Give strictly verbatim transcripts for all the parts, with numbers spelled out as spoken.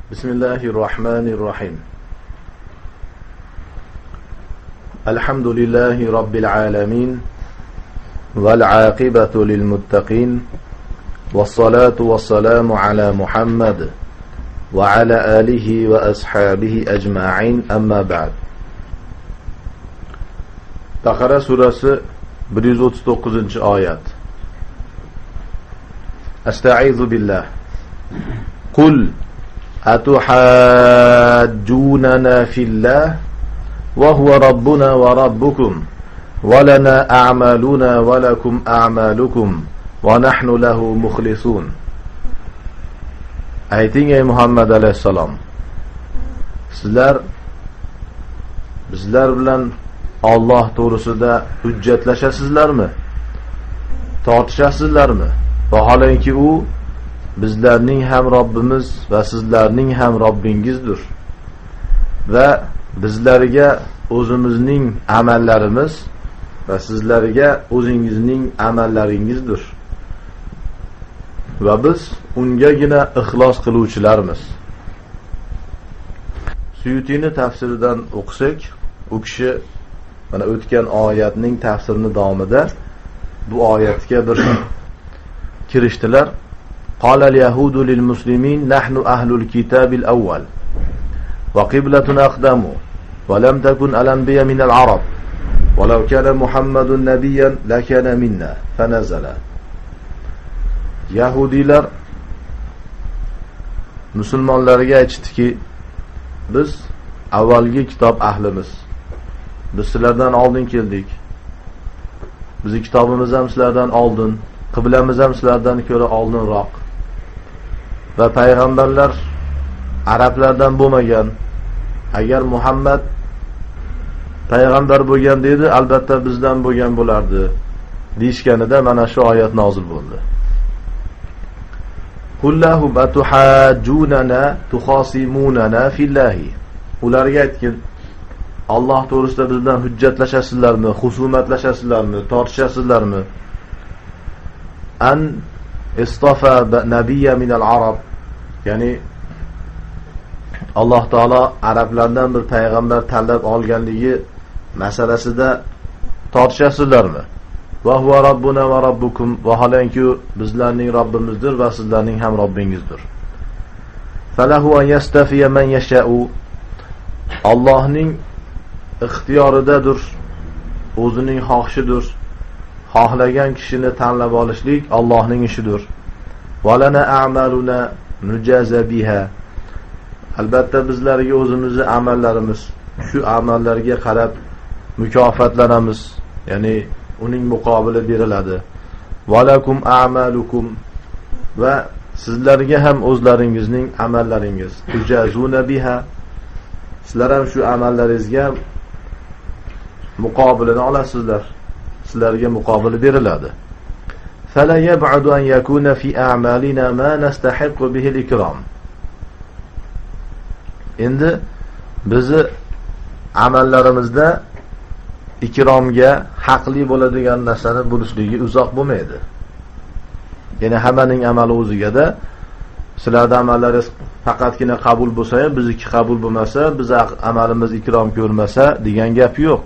Bismillahirrahmanirrahim. Elhamdülillahi Rabbil alemin. Vel aqibatu lil muttaqin. Vessalatu vesselamu ala Muhammed ve ala alihi ve ashabihi ecma'in, amma ba'd. Bakara suresi bir yuz o'ttiz to'qqizinchi oyat. Estaizu billah. Kul atuhajjunana fillah ve huve rabbuna ve rabbukum ve lana a'maluna ve lakum a'malukum ve nahnu lehu muhlisun. Ayting ey Muhammed aleyhisselam, sizlar bizlar bilan Allah to'g'risida hujjatlashasizlarmi? Tortishasizlarmi? Vaholanki u bizlarning ham Robbimiz va sizlarning ham Robbingizdir. Va bizlarga o'zimizning amallarimiz va sizlarga o'zingizning amallaringizdir. Va biz ungagina ixlos qiluvchilarmiz. Suyutining tafsiridan o'qisak, u kishi mana o'tgan oyatning tafsirini davomida bu oyatga bir kirishdilar. قال اليهود للمسلمين نحن أهل الكتاب الأول وقبلتنا أقدم ولم تكن الأنبياء من العرب ولو كان محمد نبيا لكان منا فنزل. Yahudiler musulmonlarga aytishdiki, biz avvalgi kitob ahlimiz. Biz sizlardan oldin keldik. Bizning kitobimiz ham sizlardan oldin, qiblamiz ham sizlardan ko'ra oldinroq. Va payg'ambarlar arablardan bo'lmagan. Agar Muhammad payg'ambar bo'lgan dedi, albatta bizdan bo'lgan bo'lardi deyishganida mana shu oyat nozil bo'ldi. Qullahu batuhajjunana tukhasimunana fillahi. Ularga aytgin, Alloh to'g'risida bizdan hujjatlashasizlarmi, husumatlashasizlarmi, tortishasizlarmi? An istafa nabiyya min al-arab, ya'ni Alloh taolo arablardan bir payg'ambar tanlab olganligi masalasida tortishasizlarmi? Va huwa rabbuna va rabbukum, vaholanki bizlarning Robbimizdir va sizlarning ham Robbingizdir. Falahu an yastafiya man yasha'u. Allohning ixtiyoridadir, o'zining xohishidir. Xohlagan kishini tanlab olishlik Allohning ishidir. Valana a'maluna nujaza biha. Albatta bizlarga o'zimizning amallarimiz, shu amallarga qarab mukofotlanamiz, ya'ni uning muqobili beriladi. Valakum a'malukum, va sizlarga ham o'zlaringizning amallaringiz, tujazuna biha, sizlar ham shu amallaringizga muqobilini olasizlar. Sizlarga muqobili beriladi. Fala yab'adu an yakuna fi a'malina ma nastahiqu bihi al-ikram. Endi bizi amallarimizda ikromga haqli bo'ladigan narsani bo'lishligi uzoq bo'lmaydi. Ya'ni hammaning amali o'zigada, sizlarning amallaringiz faqatgina qabul bo'lsa, bizniki qabul bo'lmasa, biz amalimiz ikrom ko'rmasa degan gap yo'q.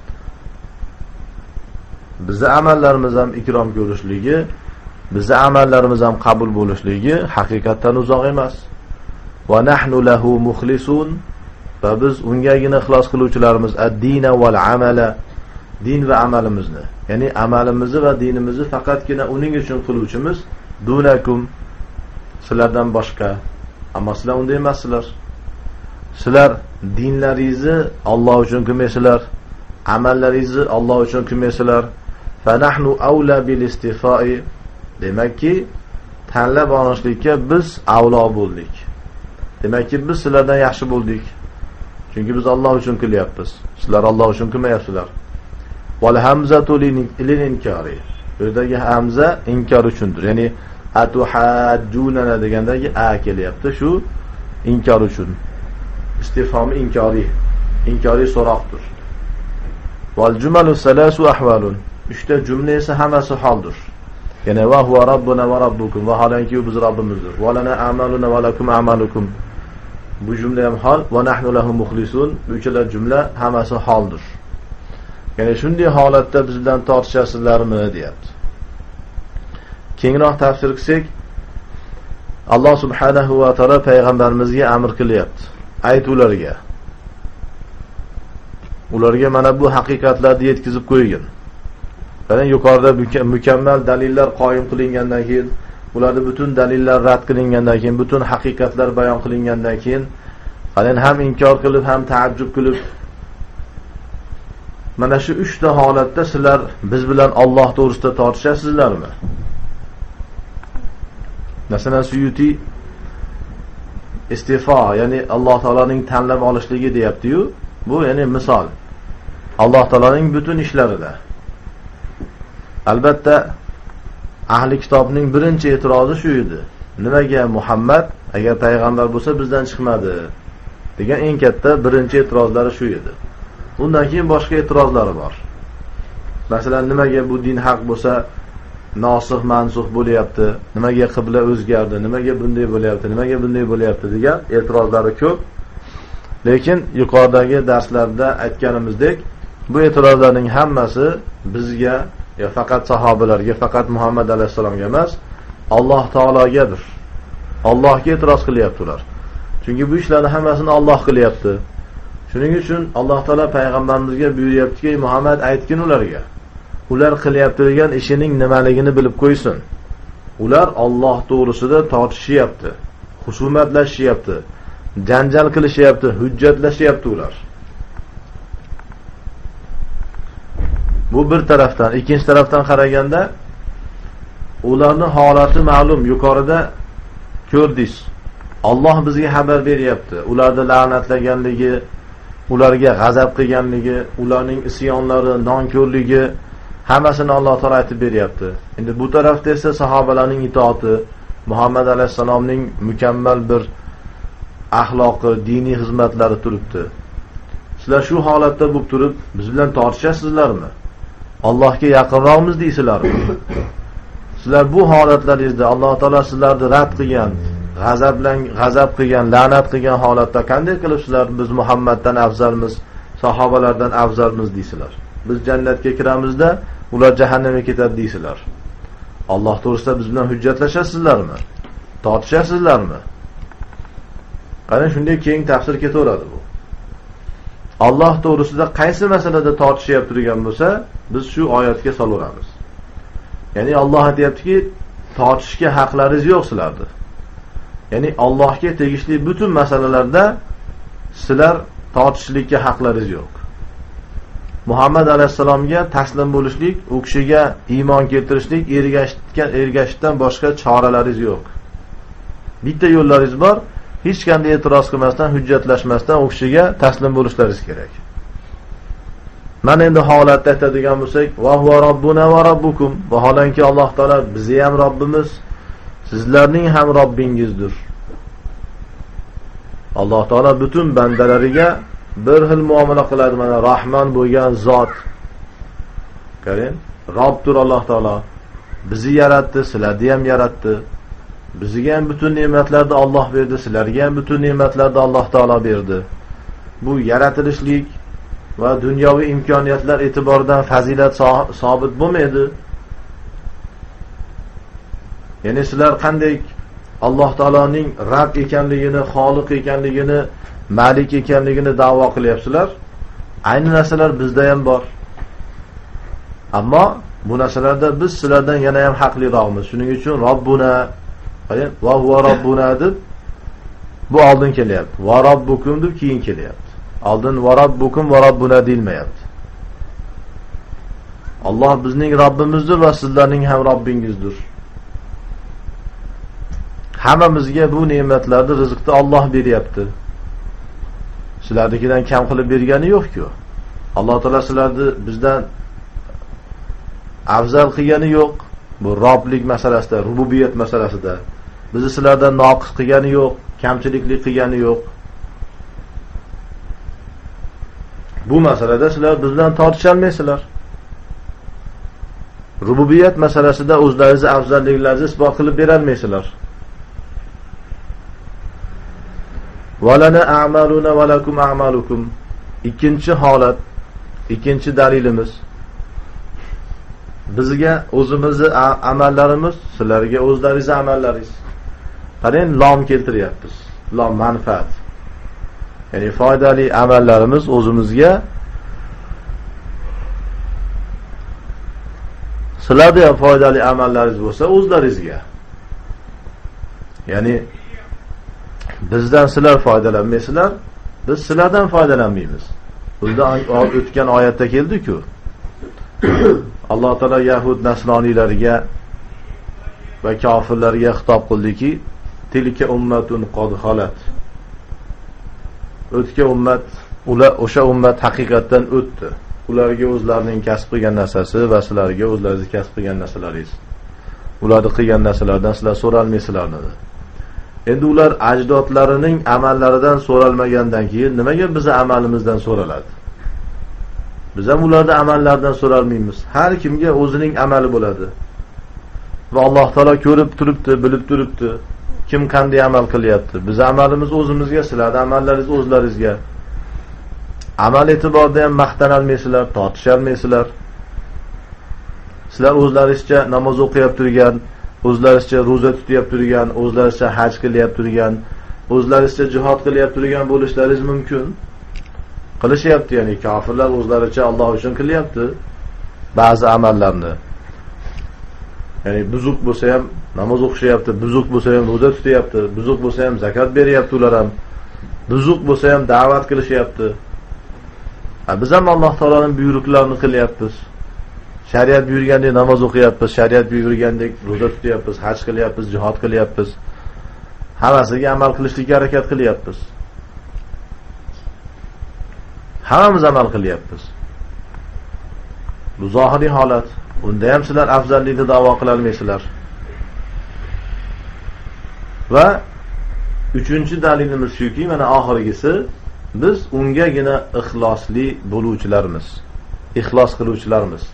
Bizi amallarimiz ham ikrom ko'rishligi, bizi amallarimiz ham qabul bo'lishligi haqiqatdan uzoq emas. Va nahnu lahu mukhlisun, va biz ungagina ixlos qiluvchilarimiz, ad-dina val amala, din va amalimizni, ya'ni amalimizni va dinimizni faqatgina uning uchun qiluvchimiz, dunakum, sizlardan boshqa. Ammo sizlar unday emassizlar. Sizlar dinlaringizni Alloh uchun qilmaysizlar, amallaringizni Alloh uchun qilmaysizlar. Fa nahnu awla bil istifa'i. Demakki, tanlab olishlikka biz avlo bo'ldik. Demakki, biz sizlardan yaxshi bo'ldik. Chunki biz Alloh uchun qilyapmiz. Sizlar Alloh uchun qilmayapsizlar. Wal hamzatu lil inkari. Bu yerdagi hamza inkor uchundir. Ya'ni atuhajjunana degandagi a kelyapti, shu inkor uchun. Istifhomi inkori. Inkori so'roqdir. Wal jumalu salasu ahvalun. Uchta jumla esa hammasi holdir. Ya'ni va huwa rabbuna va rabbukum, vaholanki biz Robbimizdir. Va lana a'maluna va lakum a'malukum. bu jumla ham hol va nahnu lahu mukhlisun. Bu uchala jumla hammasi holdir. Ya'ni shunday holatda biz bilan tortishasizlarmi deyapti. Kengroq tafsir qilsak, Alloh subhanahu va taolo payg'ambarimizga amr qilyapti. Ayt ularga. Ularga mana bu haqiqatlarni yetkazib qo'ying. Qarang, yuqorida mukammal dalillar qoyim qilingandan keyin, ularda butun dalillar rad qilingandan keyin, butun haqiqatlar bayon qilingandan keyin, qarang ham inkor qilib, ham taajjub qilib, mana shu uch ta holatda sizlar biz bilan Alloh to'g'risida tortishasizlarmi? Masalan, Suyuti istifo, ya'ni Alloh taolaning tanlab olishligi deyapti-yu, bu ya'ni misol. Alloh taolaning butun ishlarida. Albatta, ahli kitobning birinchi e'tirozi shu edi. Nimaga Muhammad agar payg'ambar bo'lsa bizdan chiqmadi degan eng katta birinchi e'tirozlari shu edi. Undan keyin boshqa e'tirozlari bor. Masalan, nimaga bu din haq bo'lsa nosih mansux bo'lyapti, nimaga qibla o'zgardi, nimaga bunday bo'lyapti, nimaga bunday bo'lyapti degan e'tirozlari ko'p. Lekin yuqoridagi darslarda aytganimizdek, bu e'tirozlarning hammasi bizga, ya faqat sahobalarga, faqat Muhammad alayhisalomga emas, Alloh taologadir. Allohga e'tiroz qilyapti ular. Chunki bu ishlarni hammasini Alloh qilyapti. Shuning uchun Alloh taolo payg'ambarimizga buyuryaptiki, Muhammad aytgin ularga. Ular qilyapti degan ishining nimaligini bilib qo'ysin. Ular Alloh to'g'risida tortishyapti, husumatlashyapti, janjal qilishyapti, hujjatlashyapti ular. Bu bir tarafdan, ikkinchi tarafdan qaraganda ularning holati ma'lum, yuqorida ko'rdingiz. Alloh bizga xabar beryapti. Ularni la'natlaganligi, ularga g'azab qilganligi, ularning isyonlari, nonko'rligi hammasini Alloh taolo aytib beryapti. Endi bu tarafda esa sahobalarning itoati, Muhammad alayhisalomning mukammal bir axloqi, diniy xizmatlari turibdi. Sizlar shu holatda bo'lib turib, biz bilan tortishasizlarmi? Allohga yaqinroqmiz deysizlarmi? Sizlar bu holatlaringizda Alloh taolo sizlarni rad qilgan, g'azablan g'azab qilgan, la'nat qilgan holatda qanday qilib sizlar biz Muhammaddan afzalmiz, sahobalardan afzalmiz deysizlar? Biz jannatga kiramizda, ular jahannamga ketadi deysizlar. Alloh to'g'risida biz bilan hujjatlashasizlarmi? Tortishasizlarmi? Qani shunday keng tafsir ketaveradi bu. Alloh to'g'risida qaysi masalada tortishyapti turgan bo'lsa, biz shu oyatga solaveramiz. Ya'ni Alloh aytayaptiki, tortishga haqlaringiz yo'q sizlarda. Ya'ni Allohga tegishli butun masalalarda sizlar tortishlikka haqlaringiz yo'q. Muhammad alayhisalomga taslim bo'lishlik, u kishiga iymon keltirishlik, ergashishdan ergashishdan boshqa choralaringiz yo'q. Bitta yo'llaringiz bor, hech qanday e'tiroz qilmasdan, hujjatlashmasdan u kishiga taslim bo'lishlaringiz kerak. Mana endi holatda aytadigan bo'lsak, va huva robbuna va robbukum. Vaholanki Alloh taolo bizi ham Robbimiz, sizlarning ham Robbingizdir. Alloh taolo butun bandalariga bir xil muomala qiladi. Mana Rahman bo'lgan zot. Qarang, Robbdir Alloh taolo. Bizni yaratdi, sizlarni ham yaratdi. Bizga ham butun ne'matlarni Alloh berdi, sizlarga ham butun ne'matlarni Alloh taolo berdi. Bu yaratilishlik va dunyoviy imkoniyatlar e'tiboridan fazilat sobit bo'lmaydi. Ya'ni sizlar qanday Alloh taoloning Rabb ekanligini, Xoliq ekanligini, Malik ekanligini da'vo qilyapsizlar. Ayni narsalar bizda ham bor. Ammo bu narsalarda biz sizlardan yana ham haqliroqmiz. Shuning uchun Robbuna va huva robbuna deb bu oldin kelyapti. Va robbukum deb keyin kelyapti. Oldin va robbukum va robbuna deyilmayapti. Alloh bizning Robbimizdir va sizlarning ham Robbingizdir. Hammamizga bu ne'matlarni, rizqni Alloh beryapti. Sizlarnikidan kam qilib bergani yo'q-ku. Alloh taolo sizlarni bizdan afzal qilgani yo'q. Bu Roblik masalasida, rububiyat masalasida bizni sizlardan noqis qilgani yo'q, kamchilikli qilgani yo'q. Bu masalada sizlar bizdan tortisha olmaysizlar. Rububiyat masalasida o'zlaringizni afzalliklaringizni isbot qilib bera olmaysizlar. Va lana a'maluna va lakum a'malukum. Ikkinchi holat, ikkinchi dalilimiz. Bizga o'zimizni amallarimiz, sizlarga o'zlaringiz amallaringiz. Qarang, lom keltiryapmiz. Lom manfaat. Ya'ni foydali amallarimiz o'zimizga, sizlarda ham foydali amallaringiz bo'lsa o'zlaringizga. Ya'ni bizdan sizlar foydalanmaysizlar, biz sizlardan foydalanmaymiz. Bunda o'tgan oyatda keldi-ku. Alloh taolo Yahud nasroniylarga va kofirlarga xitob qildiki, tilka ummatun qad xalat. O'tgan ummat, ular o'sha ummat haqiqatdan o'tdi. Ularga o'zlarining kasb qilgan narsasi va sizlarga o'zlaringiz kasb qilgan narsalaringiz. Ularni qilgan narsalardan sizlar so'ralmaysizlar dedi. Endi ular ajdodlarining amallaridan so'ralmagandan keyin nimaga bizning amalimizdan so'raladi? Biz ham ularning amallaridan so'ralmaymiz. Har kimga o'zining amali bo'ladi. Va Alloh taolo ko'rib turibdi, bilib turibdi. Kim qanday amal qilyapti? Biz amalimiz o'zimizga, sizlarning amallaringiz o'zlaringizga. Amal e'tiborida ham maqtanolmaysizlar, tortisholmaysizlar. Sizlar o'zlaringizcha namoz o'qiyap turgan, o'zlaringizcha roza tutib turgan, o'zlaringizcha haj qilyap turgan, o'zlaringizcha jihad qilyap turgan bo'lishlaringiz mumkin. Qilishyapti, ya'ni kofirlar o'zlaricha Alloh uchun qilyapti ba'zi amallarni. Ya'ni buzuq bo'lsa ham namoz o'qishyapti, buzuq bo'lsa ham roza tutyapti, buzuq bo'lsa ham zakot beryapti ular ham. Buzuq bo'lsa ham da'vat qilishyapti. Ha, biz ham Alloh taoloning buyruqlarini qilyapmiz. Shariat buyurgandek namoz o'qiyapmiz, shariat buyurgandek roza tutyapmiz, haj qilyapmiz, jihad qilyapmiz. Hammasiga amal qilishga harakat qilyapmiz. Hammamiz amal qilyapmiz. Bu zohiriy holat. Unda ham sizlar afzallikni da'vo qila olmaysizlar. Va uchinchi dalilimiz shuki, mana oxirgisi, biz ungagina ixlosli bo'luvchilarmiz. Ixlos qiluvchilarmiz.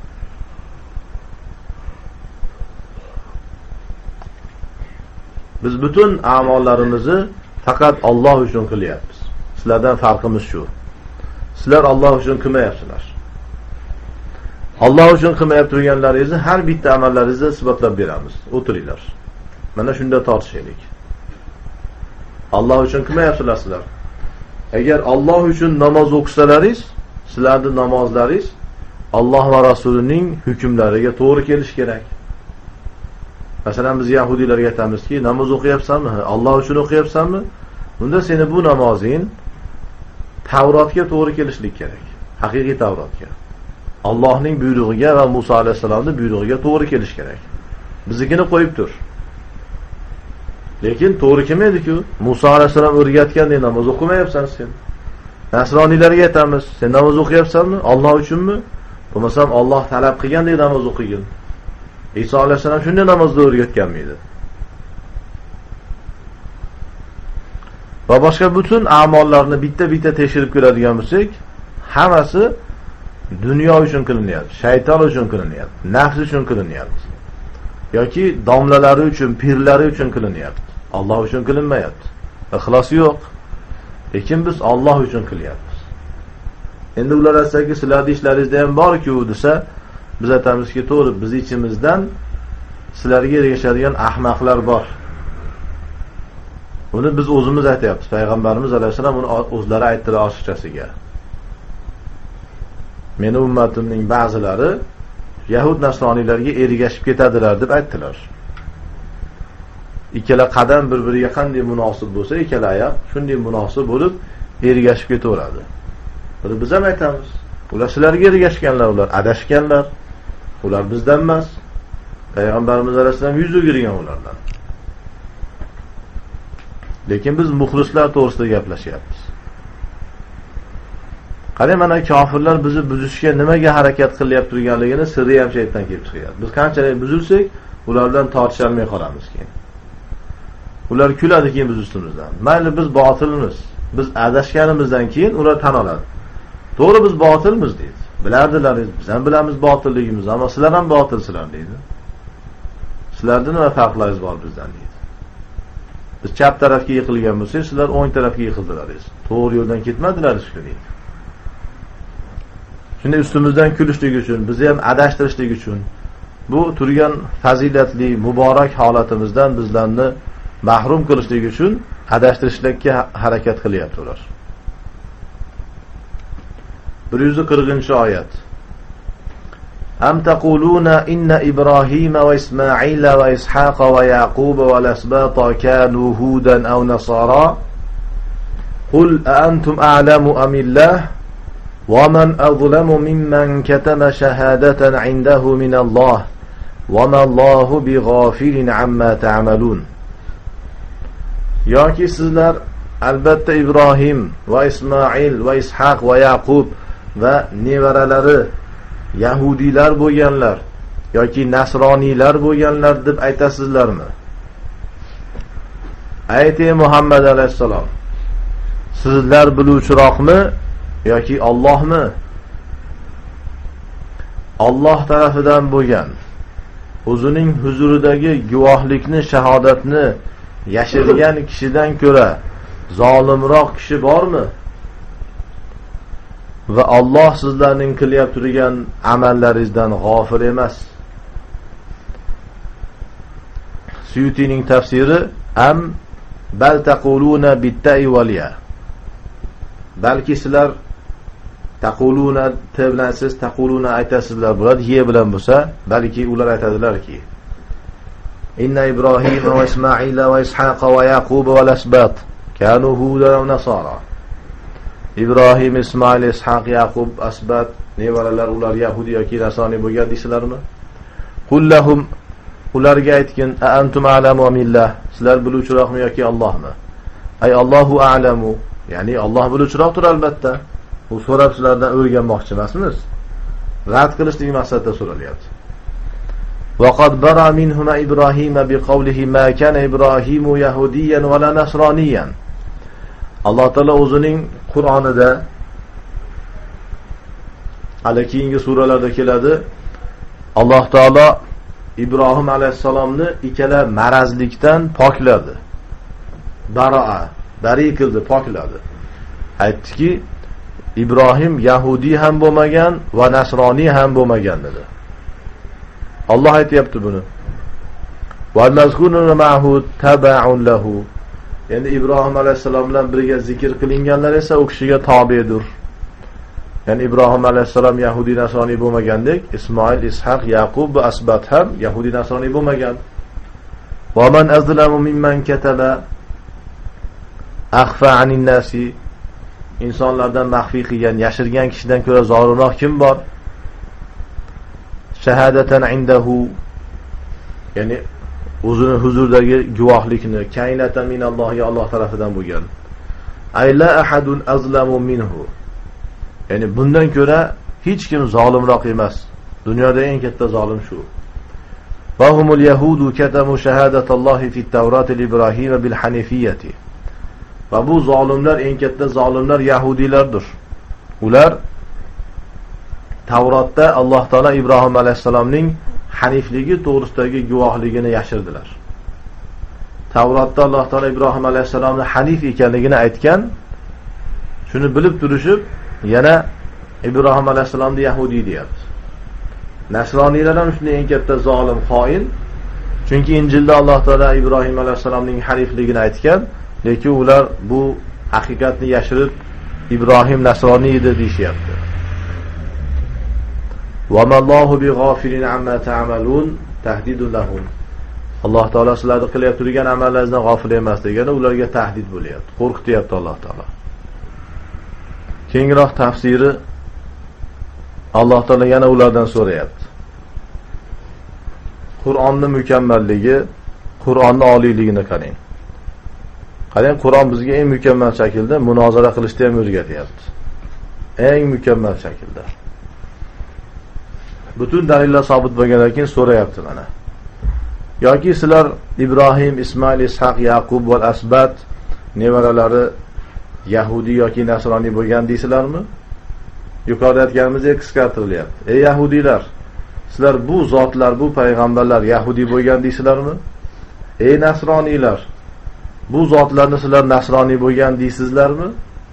Biz butun a'mollarimizni faqat Alloh uchun qilyapmiz. Sizlardan farqimiz shu. Sizlar Alloh uchun qilmayapsizlar. Alloh uchun qilmayap turganlaringizni har bitta amallaringizda isbotlab beramiz. O'tiringlar. Mana shunda tortishaylik. Alloh uchun qilmayapsizlar sizlar. Agar Alloh uchun namoz o'qisalaringiz, sizlarning namozlaringiz Alloh va Rasulining hukmlariga to'g'ri kelish kerak. Masalan, biz yahudiylarga aytamizki, namoz o'qiyapsanmi? Alloh uchun o'qiyapsanmi? Unda seni bu namozing Tavrotga to'g'ri kelishlik kerak. Haqiqiy Tavrotga. Allohning buyrug'iga va Musa alayhisolamning buyrug'iga to'g'ri kelish kerak. Biznikini qo'yib tur. Lekin to'g'ri kelmaydi-ku. Musa alayhisolam o'rgatgandek namoz o'qimayapsan sen. Nasroniylarga aytamiz, sen namoz o'qiyapsanmi? Alloh uchunmi? Bo'lmasam Alloh talab qilgandek namoz o'qigin. Iso alayhisolam shunday namozni o'rgatganmidi? Va boshqa butun a'mollarni bitta-bitta tekshirib ko'radigan bo'lsak, hammasi dunyo uchun qilinyapti, shayton uchun qilinyapti, nafs uchun qilinyapti. Yoki domlalari uchun, pirlari uchun qilinyapti. Alloh uchun qilinmayapti. Ixlos yo'q. Lekin biz Alloh uchun qilyapmiz. Endi ular aytsa-ki, sizlarning ishlaringizda ham bor-ku desa, biz aytamizki, to'g'ri, biz ichimizdan sizlarga ergashadigan ahmoqlar bor. Buni biz o'zimiz aytyapmiz. Payg'ambarimiz alayhisalom uni o'zlari aytdilar ochiqchasiga. Meni ummatimning ba'zilari Yahud nasroniylarga ergashib ketadilar deb aytdilar. Ikkala qadam bir-biriga qanday munosib bo'lsa, ikkala oyoq shunday munosib bo'lib ergashib ketaveradi. Buni biz ham aytamiz. Ular sizlarga ergashganlar, ular adashganlar. Ular bizdan emas. Payg'ambarimiz alayhisalom yuz o'girgan ulardan. Lekin biz muxlislar to'g'risida gaplashyapmiz. Qarang, mana kofirlar bizni buzishga nimaga harakat qilyap turganligini sirri ham shaytdan kelib chiqyapti. Biz qanchalik buzilsak, ulardan tortisha olmay qolamiz keyin. Ular kuladi keyin biz ustimizdan. Mayli biz botilmiz. Biz adashganimizdan keyin ular tan oladi. To'g'ri, biz botilmiz deydi. Bilardilar, biz ham bilamiz botilligimizni, ammo sizlar ham botilsizlar deydi. Sizlardan nima farqlaringiz bor bizdan deydi. Biz chap tarafga yiqilgan bo'lsak, sizlar o'ng tarafga yiqildilaringiz. To'g'ri yo'ldan ketmadilar shekilli. Shunda ustimizdan kulishlik uchun, bizni ham adashtirishlik uchun bu turgan fazilatli, muborak holatimizdan bizlarni mahrum qilishlik uchun adashtirishlikka harakat qilyapti ular. bir yuz qirqinchi oyat. Am taquluna inna Ibrohima va Ismoila va Ishaqa va Yaquba va al-asbata kanu hudan aw nasara qul a antum a'lamu am illah wa man azlamu mimman katama shahadatan 'indahu min Allah wa ma Allahu bighafilin amma ta'malun. Yoki sizlar albatta Ibrohim va Ismoil va Ishaq va Yaqub va nevaralari Yahudiylar bo'lganlar yoki nasroniylar bo'lganlar deb aytasizlarmi? Ayting Muhammad alayhisalom, sizlar biluvchiroqmi yoki Allohmi? Alloh tarafidan bo'lgan o'zining huzuridagi guvohlikni, shahodatni yashirgan kishidan ko'ra zolimroq kishi bormi? Va Alloh sizlarning qilib turgan amallaringizdan g'ofil emas. Suyutining tafsiri am bal taquluna bitta'i waliya. Balki sizlar taquluna bilan siz taquluna aytasizlar bo'ladi, ye bilan bo'lsa, balki ular aytadilarki inna Ibrohima va Ismoila va Ishaqa va Yaquba va al-asbat kanu hudan va nasara. Ibrohim, Ismoil, Ishaq, Yaqub, asbat nevaralar ular yahudi yoki nasroniy bo'lgan deysizlarmi? Qul lahum, ularga aytgin, a antum a'lamu amillah, sizlar biluvchiroqmi yoki Allohmi? Ay Allohu a'lamu, ya'ni Alloh biluvchiroqdir albatta. Bu so'rab sizlardan o'rganmoqchi emasmiz. Rad qilishlik maqsadida so'ralyapti. Va qad bara minhuma Ibrohima biqawlihi ma kana Ibrohimu yahudiyan va la nasroniyan. Alloh taolo o'zining Qur'onida hali keyingi suralarda keladi. Alloh taolo Ibrohim alayhisalomni ikkala marazlikdan pokladi. Baro'a, bari qildi, pokladi. Aytdiki, Ibrohim yahudi ham bo'lmagan va nasroniy ham bo'lmagan dedi. Alloh aytayapti buni. Va nazkunu ma'hu taba'un lahu. Endi Ibrohim alayhisalom bilan birga zikr qilinganlar esa u kishiga tobedir. Ya'ni Ibrohim alayhisalom yahudi nasroniy bo'lmagandek, Ismoil, Ishaq, Yaqub va asbat ham yahudi nasroniy bo'lmagan. Va man azlamu mimman kataba akhfa 'anil nasi. insonlardan maxfiy qilgan, yashirgan kishidan ko'ra zolimroq kim bor? Shahadatan indahu, ya'ni o'zini huzuridagi guvohlikni, kainatan minallohi, Alloh tarafidan bo'lgan. Ay la ahadun azlamu minhu, ya'ni bundan ko'ra hech kim zolimroq emas. Dunyoda eng katta zolim shu. Va humul yahudu katamu shahadatallohi fit tawrat Ibrohim bil hanifiyati. Va bu zolimlar, eng katta zolimlar yahudiylardir. Ular Tavrotda Alloh taolo Ibrohim alayhisalomning hanifligi to'g'risidagi guvohligini yashirdilar. Tavrotda Alloh taolo Ibrohim alayhisalomning hanif ekanligini aytgan. Shuni bilib turishib, yana Ibrohim alayhisalomni yahudiy deyapti. Nasroniylar ham shunday eng katta zolim, xoin. Chunki Injilda Alloh taolo Ibrohim alayhisalomning hanifligini aytgan, lekin ular bu haqiqatni yashirib Ibrohim nasroniy edi deyishyapti. Va mallohu bighafilin amma ta'malun tahdidun lahum. Alloh taolo sizlarni qilyapti turgan amallaringizdan g'ofil emas degani ularga tahdid bo'lyapti, qo'rqityapti Alloh taolo. Keyinroq tafsiri Alloh taolo yana ulardan so'rayapti. Qur'onning mukammalligi, Qur'onning oliyligini qarang. Qarang, Qur'on bizga eng mukammal shaklda munozara qilishni ham o'rgatyapti. Eng mukammal shaklda. Butun dalillar sobit bo'lgandan keyin so'rayapti mana. Yoki sizlar Ibrohim, Ismoil, Ishaq, Yaqub va asbat nevaralari yahudi yoki nasroniy bo'lgan deysizlarmi? Yuqorida aytganimizdek qisqartirilyapti. Ey yahudiylar, sizlar bu zotlar, bu payg'ambarlar yahudi bo'lgan deysizlarmi? Ey nasroniylar, bu zotlarni sizlar nasroniy bo'lgan deysizlarmi?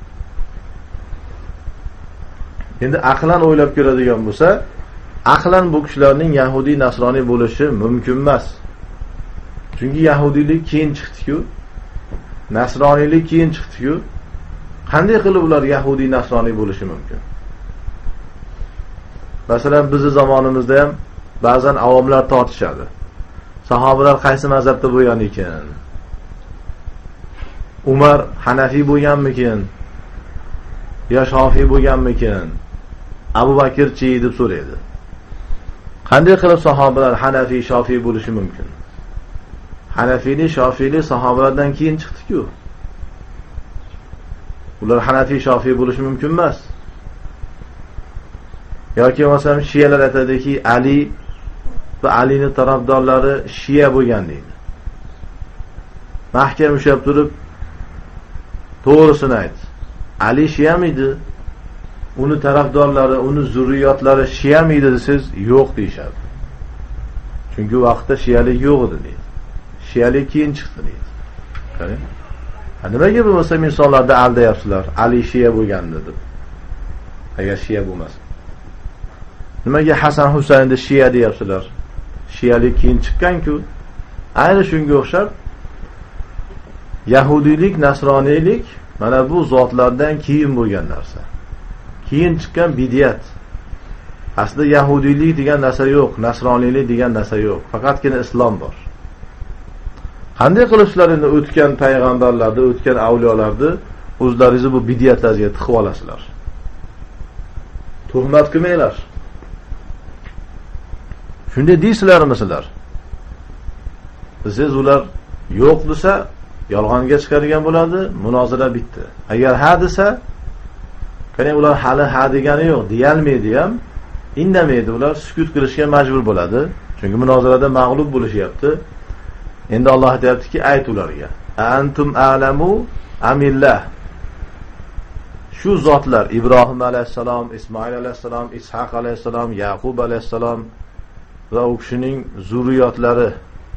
Endi aqlan o'ylab ko'radigan bo'lsa, aqlan bu kishilarning yahudiy nasroniy bo'lishi mumkin emas. Chunki yahudiylik keyin chiqdi-ku, nasroniylik keyin chiqdi-ku. Qanday qilib ular yahudiy nasroniy bo'lishi mumkin? Masalan, bizning zamonimizda ham ba'zan avomlar tortishadi. Sahobalar qaysi mazhabda bo'lgan ekan? Umar Hanafiy bo'lganmikin? Yo Shofiy bo'lganmikin? Abu Bakrchi deb so'raydi. Qanday qilib sahobalar Hanafiy, Shofiy bo'lishi mumkin? Hanafiylik, Shofiylik sahobalardan keyin chiqdi-ku. Ular Hanafiy, Shofiy bo'lishi mumkin emas. Yoki masalan Shiyalar aytadiki, Ali va Alining tarafdorlari Shiya bo'lgan deydi. Mahkam ushlab turib, to'g'risini ayt. Ali Shiya miydi? Uni tarafdorlari, uni zurriyotlari Shiya miydi desiz, yo'q deyshadi. Chunki vaqtda Shiyalik yo'q edi deydi. Shiyalik keyin chiqdi deydi. Qarang. Nimaga bo'lmasa insonlarda aldayapsizlar? Ali Shiya bo'lgandi deb. Agar Shiya bo'lmasa. Nimaga Hasan Husaynni Shiya deyapsizlar? Shiyalik keyin chiqqan-ku. Ayni shunga o'xshab yahudiylik, nasroniylik mana bu zotlardan keyin bo'lgan narsa. Keyin chiqqan bid'at. Aslida yahudiylik degan narsa yo'q, nasroniylik degan narsa yo'q. Faqatgina islom bor. Qanday qilishlar endi o'tgan payg'ambarlarni, o'tgan avliyolarni o'zlaringizni bu bid'atlarga tiqib olasizlar? Tuhmat qilmanglar. Shunday deysizlarmi sizlar? Siz ular yo'q desa, yolg'onga chiqadigan bo'ladi, munozara bitdi. Agar ha desa, qani ular hali ha degani yo'q, deyalmaydi ham, indamaydi, ular sukut qilishga majbur bo'ladi. Chunki munozarada mag'lub bo'lishyapti. Endi Alloh aytayaptiki, ayt ularga. Antum a'lamu amillah. Shu zotlar Ibrohim alayhisalom, Ismoil alayhisalom, Ishaq alayhisalom, Yaqub alayhisalom va u kishining zurriyotlari.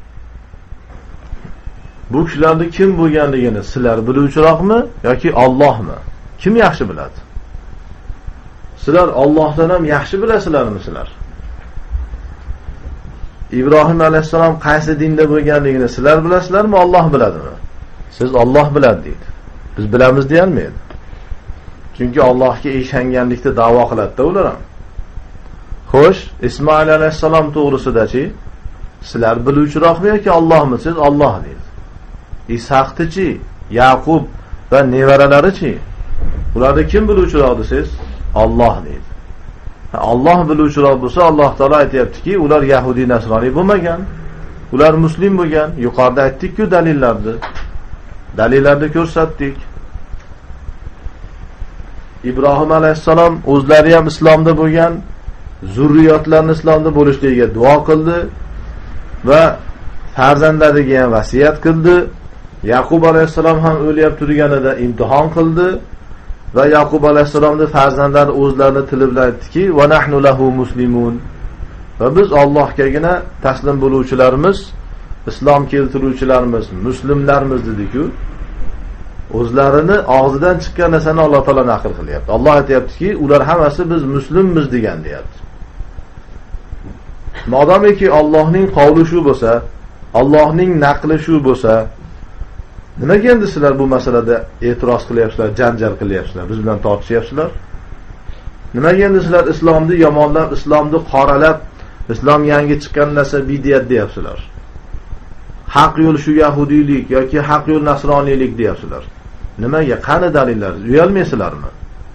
Bu kishilarning kim bo'lganligini sizlar biluvchiroqmi yoki Allohmi? Kim yaxshi biladi? Sizlar Allohdan ham yaxshi bilasizlarmi sizlar? Ibrohim alayhisalom qaysi dinda bo'lganligini sizlar bilasizlarmi, Alloh biladimi? Siz Alloh biladi deydi. Biz bilamiz deyolmaydi. Chunki Allohga ishonganlikda da'vo qiladi-da ular ham. Xo'sh, Ismoil alayhisalom to'g'risida-chi, sizlar biluvchiroqmi yoki Allohmi? Siz Alloh deydi. Ishaqchi, Yaqub va nevaralari-chi? Ularni kim biluvchiroq desiz? Alloh deydi. Alloh biluvchiroq bo'lsa, Alloh taolo aytayaptiki, ular yahudi nasroniy bo'lmagan. Ular muslim bo'lgan. Yuqorida aytdik-ku dalillarni. Dalillarni ko'rsatdik. Ibrohim alayhisalom o'zlari ham islomda bo'lgan, zurriyotlarni islomda bo'lishligiga duo qildi va farzandlariga ham vasiyat qildi. Yaqub alayhisalom ham o'lib turganida imtihon qildi va Yaqub alayhisalomning farzandlari o'zlarini tili bilan aytdiki, "Va nahnu lahu muslimun." Va biz Allohgagina taslim bo'luvchilarimiz, islom keltiruvchilarimiz, muslimlarmiz dedi-ku. O'zlarini og'zidan chiqqan narsani Alloh taolo naql qilyapti. Alloh aytayaptiki, ular hammasi biz muslimmiz degan deyapti. Modomiki Allohning qavli shu bo'lsa, Allohning naqli shu bo'lsa, nimaga endi sizlar bu masalada e'tiroz qilyapsizlar, janjal qilyapsizlar, biz bilan tortishyapsizlar? Nimaga endi sizlar islomni yomonlab, islomni qoralab, islom yangi chiqqan narsa bid'at deyapsizlar? Haq yo'l shu yahudiylik yoki haq yo'l nasroniylik deyapsizlar. Nimaga? Qani dalillar? Uyalmaysizlarmi?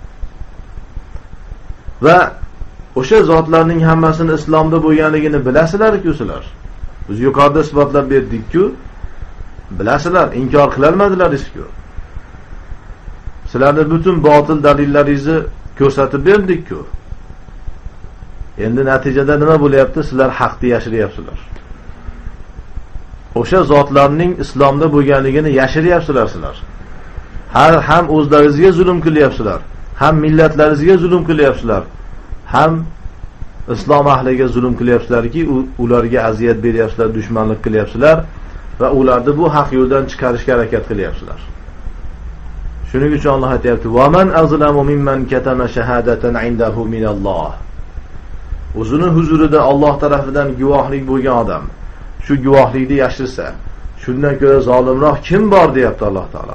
Va o'sha zotlarning hammasini islomda bo'lganligini bilasizlar-ku sizlar. Biz yuqorida isbotlab berdik-ku. Bilasizlar, inkor qilolmadilar-ku. Sizlarning butun botil dalillaringizni ko'rsatib berdik-ku. Endi natijada nima bo'lyapti? Sizlar haqni yashiryapsizlar. O'sha zotlarning islomda bo'lganligini yashiryapsizlar sizlar. Har ham o'zlaringizga zulm qilyapsizlar, ham millatlaringizga zulm qilyapsizlar, ham islom ahliga zulm qilyapsizlarki, ularga aziyat beryapsizlar, dushmanlik qilyapsizlar va ularni bu haq yo'ldan chiqarishga harakat qilyapsizlar. Shuning uchun Alloh aytayapti: "Va man azlamu mimman katama shahadatan 'indahu minalloh." O'zining huzurida Alloh tarafidan guvohlik bo'lgan odam shu guvohlikni yashirsa, shundan ko'ra zolimroq kim bor deyapti Alloh taolo.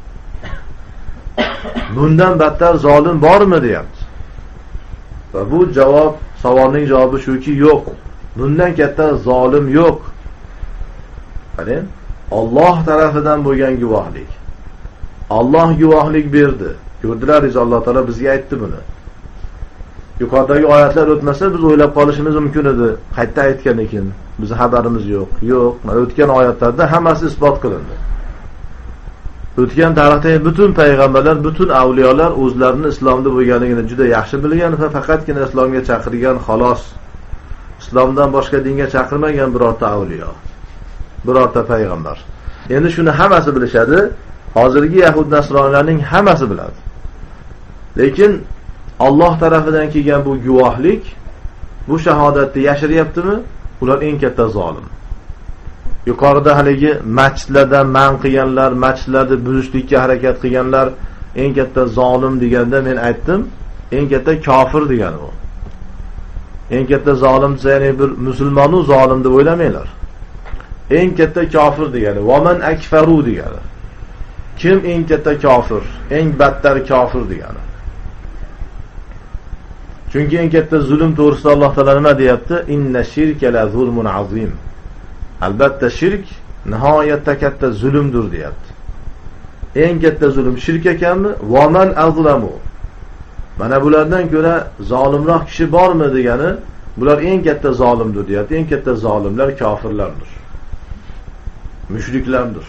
Bundan battar zolim bormi deyapti. Va bu javob, savolning javobi shuki, yo'q. Bundan katta zolim yo'q. Qarang, Alloh tarafidan bo'lgan guvohlik. Alloh guvohlik berdi. Ko'rdilaringiz, Alloh taolo bizga aytdi buni. Yuqoridagi oyatlar o'tmasa biz o'ylab qolishimiz mumkin edi. Qayta aytgan ekan, biz xabarimiz yo'q. Yo'q, mana o'tgan oyatlarda hammasi isbot qilindi. O'tgan tarixdagi butun payg'ambarlar, butun avliyolar o'zlarini islomda bo'lganligini juda yaxshi bilgan va faqatgina islomga chaqirgan, xolos. Islomdan boshqa dinga chaqirmagan birorta avliyo, birorta payg'ambar. Endi shuni hammasi bilishadi. Hozirgi yahud nasronlarning hammasi biladi. Lekin Alloh tarafidan kelgan bu guvohlik, bu shahodatni yashiryaptimi? Ular eng katta zolim. Yuqorida haligi masjidlardan man qilganlar, masjidlarni buzishlikka harakat qilganlar eng katta zolim deganda men aytdim, eng katta kofir degani bu. Eng katta zolim desa, ya'ni bir musulmonu zolim deb o'ylamanglar. Eng katta kofir degani, va man akfaru degani. Kim eng katta kofir, eng battar kofir degani. Chunki eng katta zulm to'g'risida Alloh taolo nima deyapti? Inna shirka la zulmun azim. Albatta shirk nihoyatda katta zulmdir deyapti. Eng katta zulm shirk ekanmi? Va man azlamu. Mana bulardan ko'ra zolimroq kishi bormi degani, bular eng katta zolimdir deyapti. Eng katta zolimlar kofirlardir. Mushriklardir.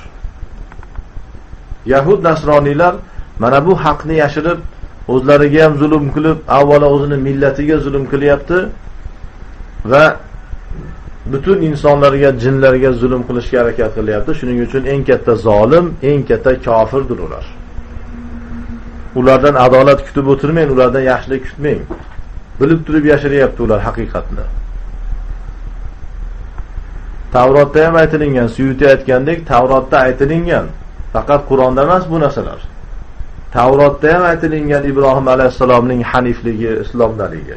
Yahud nasroniylar mana bu haqni yashirib, o'zlariga ham zulm qilib, avvalo o'zini millatiga zulm qilyapti va butun insonlarga, jinlarga zulm qilishga harakat qilyapti. Shuning uchun eng katta zolim, eng katta kofirdir ular. Ulardan adolat kutib o'tirmang, ulardan yaxshilik kutmang. Bilib turib yashiryapti ular haqiqatni. Tavrotda ham aytilgan, Suyuti aytgandek, Tavrotda aytilgan, faqat Qur'onda emas bu narsalar. Tavrotda ham aytilgan Ibrohim alayhisalomning hanifligi, islomdaligi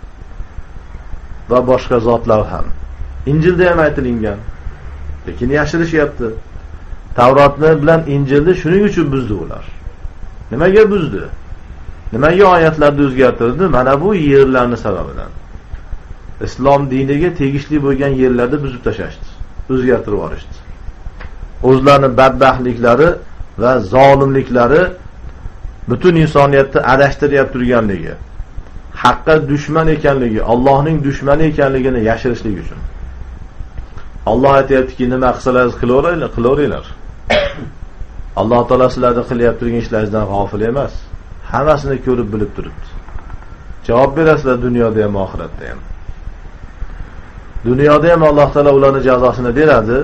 va boshqa zotlar ham. Injilda ham aytilgan. Lekin yashirishyapti. Tavrotni bilan Injilni shuning uchun buzdi ular. Nimaga buzdi? Nimaga oyatlarni o'zgartirdi? Mana bu yerlarning sababidan. Islom diniga tegishli bo'lgan yerlarni buzib tashashdi, o'zgartirib yuborishdi. O'zlarining badbaxtliklari va zolimliklari butun insoniyatni adashtirib turganligi, haqqa dushman ekanligi, Allohning dushmani ekanligini yashirishlik uchun. Alloh aytayaptiki, nima qilsangiz qilaveringlar, qilaveringlar. Alloh taolo sizlarni qilyapti turgan ishlaringizdan g'ofil emas. Hammasini ko'rib bilib turibdi. Javob berasizlar dunyoda ham, oxiratda ham. Dunyoda ham Alloh taolo ularning jazosini beradi.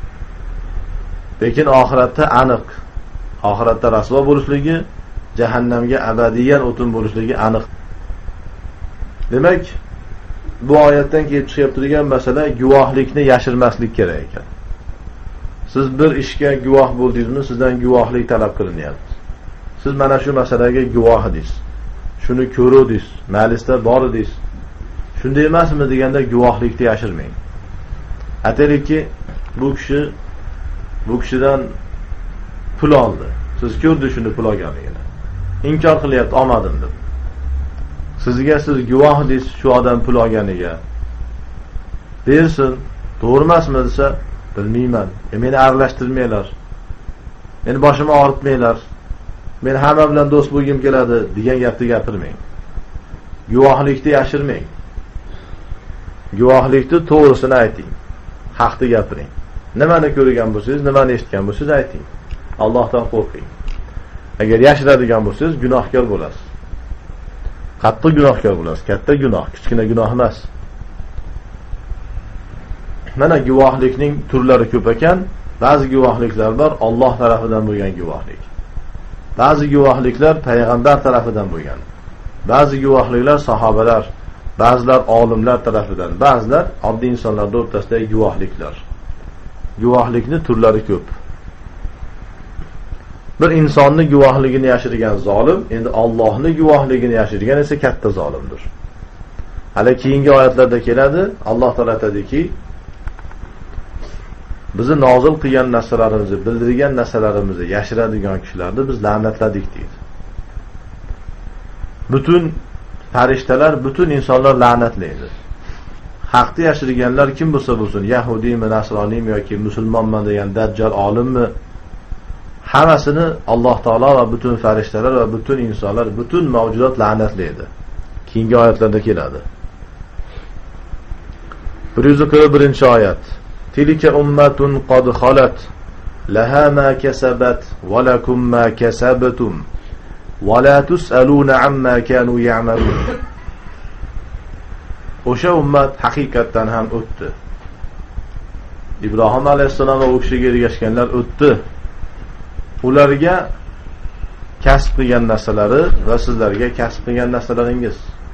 Lekin oxiratda aniq. Oxiratda rasvo bo'lishligi, jahannamga abadiyan o'tin bo'lishligi aniq. Demak, bu oyatdan kelib chiqib turgan masala guvohlikni yashirmaslik kerak ekan. Siz bir ishga guvoh bo'ldingizmi, sizdan guvohlik talab qilinyapti. Siz mana shu masalaga guvoh edingiz. Shuni ko'rdingiz, majlisda bor edingiz. Shunday emasmi deganda guvohlikni yashirmang. Aytaylikki, bu kishi bu kishidan pul oldi. Siz ko'rdingiz shuni pul olganligini. Inkor qilyapti, olmadim deb. Sizga siz guvoh edingiz shu odam pul olganiga. Bersin, to'g'ri emasmi desa, bilmayman. E meni aralashtirmanglar. Meni boshimni og'ritmanglar. Men hamma bilan do'st bo'lgim keladi degan gapni gapirmang. Guvohlikni yashirmang. Guvohlikni to'g'risini ayting. Haqni gapiring. Nimani ko'rgan bo'lsangiz, nimani eshitgan bo'lsangiz ayting. Allohdan qo'rqing. Agar yashiradigan bo'lsangiz, gunohkor bo'lasiz. Qattiq gunohkor bo'lasiz. Katta gunoh, kichkina gunoh emas. Mana guvohlikning turlari ko'p ekan. Ba'zi guvohliklar bor Alloh tarafidan bo'lgan guvohlik. Ba'zi guvohliklar payg'ambar tarafidan bo'lgan. Ba'zi guvohliklar sahobalar, ba'zilar olimlar tarafidan, ba'zilar oddiy insonlar o'rtasidagi guvohliklar. guvohlikni turlari ko'p. Bir insonni guvohligini yashirgan zolim, endi Allohning guvohligini yashirgan esa katta zolimdir. Hali keyingi oyatlarda keladi, Alloh taolo aytadiki, bizni nozil qilgan narsalarimizni, bildirgan narsalarimizni yashiradigan kishilarni biz la'natladik deydi. Butun farishtalar, butun insonlar la'natlaydi. Haqni yashirganlar kim bo'lsa bo'lsin, yahudiymi, nasroniymi yoki musulmonman degan dajjal olimmi, hammasini Alloh taolo va butun farishtalar va butun insonlar, butun mavjudot la'natlaydi. Keyingi oyatlarda keladi. bir yuz qirq birinchi oyat. Tilka ummatun qad khalat laha ma kasabat va lakum ma kasabtum va la tusaluna amma kanu ya'malun. O'sha ummat haqiqatan ham o'tdi. Ibrohim alayhissalom va u kishiga ergashganlar o'tdi. Ularga kasb qilgan narsalari va sizlarga kasb qilgan narsalaringiz.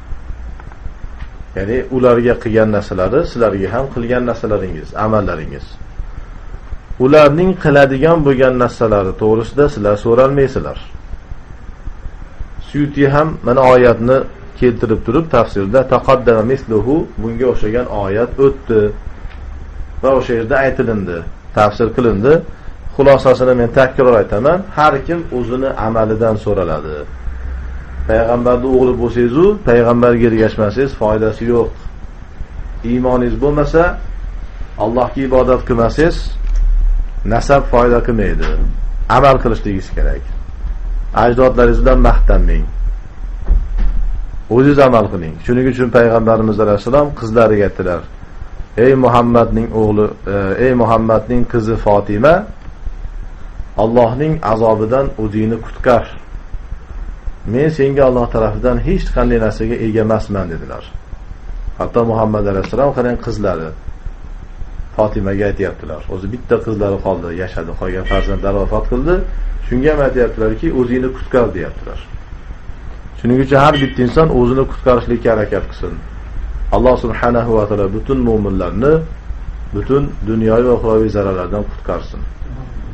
Ya'ni ularga qilgan narsalari sizlarga ham qilgan narsalaringiz, amallaringiz. Ularning qiladigan bo'lgan narsalari to'g'risida sizlar so'ralmaysizlar. Suyuti ham mana oyatni keltirib turib tafsirda taqaddama misluhu, bunga o'xshagan oyat o'tdi va o'sha yerda aytilindi, tafsir qilindi. Xulosasini men takror aytaman, har kim o'zini amalidan so'raladi. Payg'ambarning o'g'li bo'lsangiz, payg'ambarga ergashmasangiz foydasi yo'q. Iymoningiz bo'lmasa, Allohga ibodat qilmasangiz, nasab foyda qilmaydi. Amal qilishingiz kerak. Ajdodlaringiz bilan maqtanmang. O'zingiz amal qiling. Shuning uchun payg'ambarimiz alayhisalom qizlariga aytdilar: "Ey Muhammadning o'g'li, ey Muhammadning qizi Fatima, Allohning azobidan o'zingni qutqar. Men senga Alloh tarafidan hech qanday narsaga ega emasman" dedilar. Hatto Muhammad alayhisalom qarang qizlari Fatimaga aytayaptilar. O'zi bitta qizlari qoldi, yashadi, qolgan farzandlari vafot qildi. Shunga ham aytayaptilarki, o'zingni qutqar deyaptilar. Shuning uchun har bitta inson o'zini qutqarishlikka harakat qilsin. Alloh subhanahu va taolo butun mu'minlarni butun dunyoviy va uxroviy zararlardan qutqarsin.